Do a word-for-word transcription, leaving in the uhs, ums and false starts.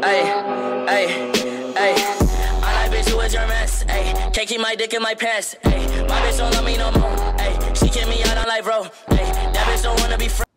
Ay, ay, ay. I like bitch who is your mess. Ay, can't keep my dick in my pants. Ay, my bitch don't love me no more. Ay, she kick me out on life, bro. Ay, that bitch don't wanna be friends.